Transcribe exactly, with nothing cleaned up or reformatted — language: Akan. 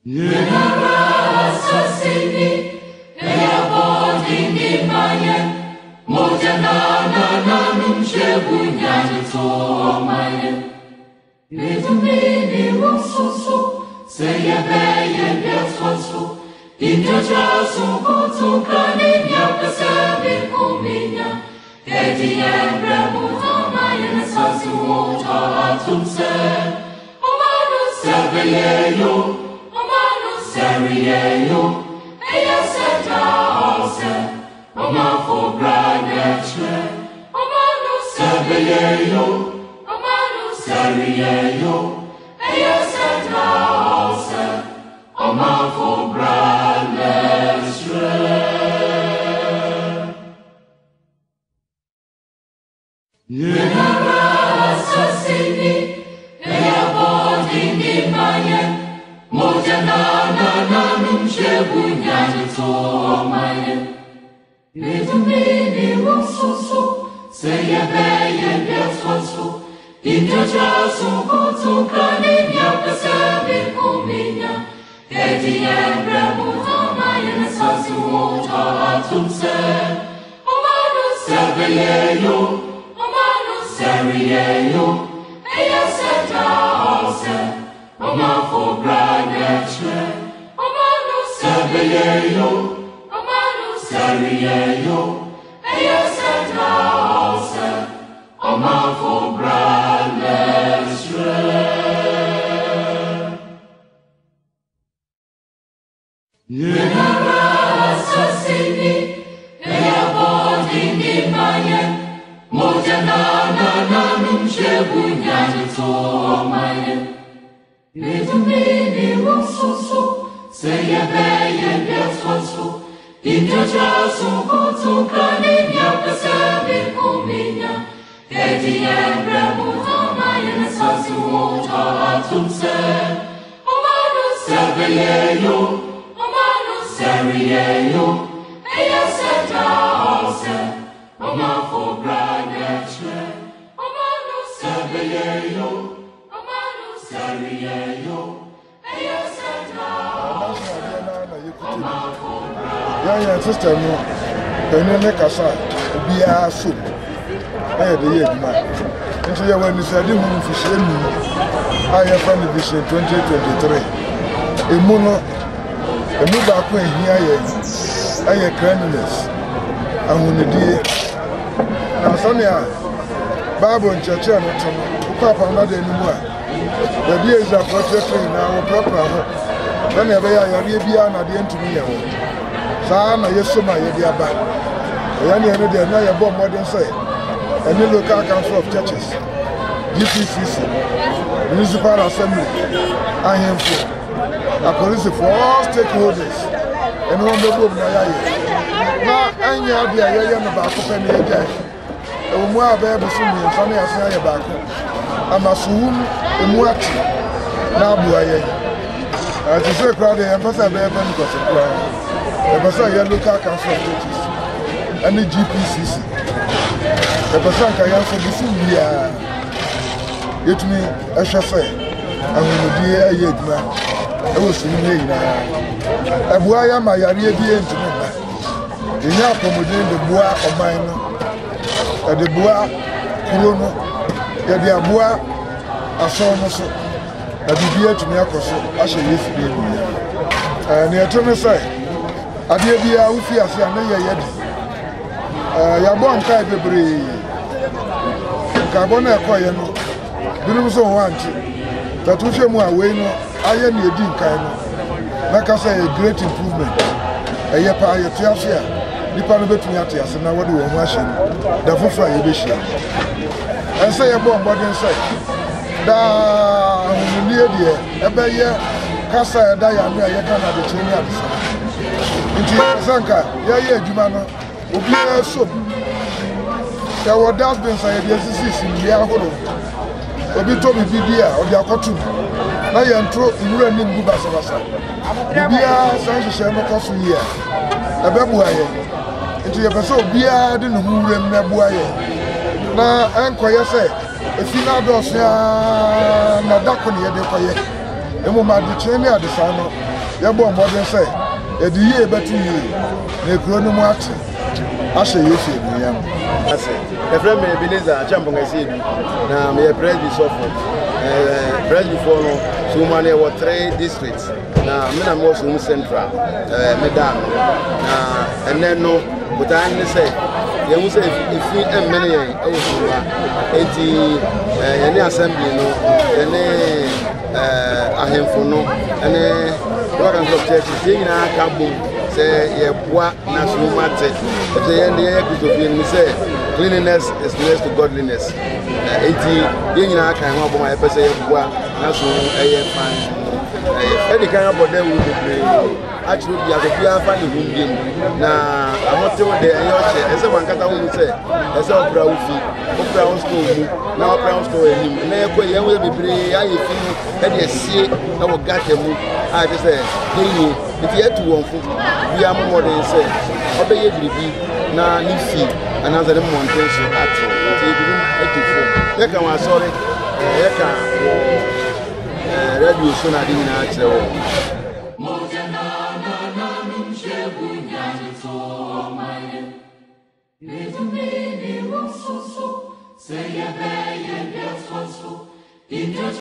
Yenara sasini, eya bodi ni mayen, mojana na na numshebu nyani to mayen. Itumini rususu, seye beye biaswasu, injaja sukutu kani nyapesemi kuminya, edi embre muta mayen sasu mota atumse, omanu seveyeyo. Seriyo, eya seta ose, oma fo branetre, oma no sebeyeyo, oma no seriyo, eya seta ose, oma fo branetre. Yenara sasini, eya bodi ni mayen. Mojana na na numshebu nyani to mayen. Itumini rususu, seye beye biaswasu, injaja sukutu kani nyapesemi kuminya, edi embre muta mayen sasu mota atumse, omanu seveyeyo, omanu seriyeyo, eya seta ose, Oma fo branetre, oma no sebeyeyo, oma no seriyeyo, eya seta ose, oma fo branetre. Yenara sasini, eya bodi ni mayen, mojana na na numshebu nyani to mayen. Itumini rususu, seye beye biaswasu, injaja sukutu kani nyapesemi kuminya, edi embre muta mayen sasu mota atumse, omanu seveyeyo, omanu seriyeyo, eya seta ose, oma fo branetre, omanu seveyeyo, Yeah, yeah, sister, no. When you make a son, be a soup. Hey, the year, man. And so, when you said, I have found the vision twenty twenty-three. A mono, a move back when here, I have cleanliness. I'm on the day. Now, Sonia, Bible and church, and Papa, not anymore. The day is a portrait now, proper. Whenever I am here, I am at to me. Sana Yesuma Yediaba. Yanni and the Naya Bomb modern say, and the local council of churches, G P C C, Municipal Assembly, I am for a police for all stakeholders, and one the book Naya. Now, I am the Ayan about Penny again. And more baby soon, and Sunny Asaya back. I'm a soon, and watching. Now, boy, as you say, crowd, the embassy of Pentecost. The person here local council of churches and the G P C C. The person can answer this year. It me a chauffeur. And when the dear Yedma, I was in the now. A boy, my area be into me. The young promoting the bois of mine, and the bois, Kulono, the bois, a son also. A dear to me, I shall use it. And the attorney say, I did be out here, I know yet. Ya born kai bebre. Carbona koyeno. Binu so want. That we shemu away no, aye na edi nkai no. Make say a great improvement. Eye pa ye tiafia. Nipa no betumi atiase na wode wo ho ahye. Da fofra ye be hia. And say ye born body say. Da hunni e de ebe ye kasa da ya me ye kana de chini abisa. Inti sanka ya ye adwuma no obi na so ya wodas ben say de sisi ya horo obi to bi bibia obi akotu na ye ntro nwura ni ngu basa basa bibia san hye no koso ye ebebu aye inti ye pese obi a de no nwura mmebu aye na enkoye say efina do so ya na dako ne ye de koye emu ma de chene adisa no ya bo modern say e di ye betu ye na ekuro no mu ate ashe ye fi ni yam ase the friend me Ebenezer champion ese bi na me president of eh president before no so man e what three districts na me na me was um central eh me dan na and then no but I say ye mu say if we em many yen e wo so ba enti eh ye assembly no ye ne eh ahemfo no ene Rogan of church thing na ka bom say ye boa na so mate say ye ne ye Christopher me say cleanliness is next to godliness enti ye nyina kan ho bom a ye pese ye boa na so eye fan eh e kan abode wu bebre actually bi agobia fa ni hundiem na ahote wo de ye o che ese wankata wo say ese opra wo fi opra wo store mu na opra wo store enim na ye ko ye wo bebre aye fi e de sie na wo gata mu a de say dey if you to one food we are more than say obey biribi na ni fi another mountain so at it you do it to four they can wa sorry e ka wo radio so na din na kire wo Mojana na na num shebunya to maye Nezumini wo so so say ya be ya so so in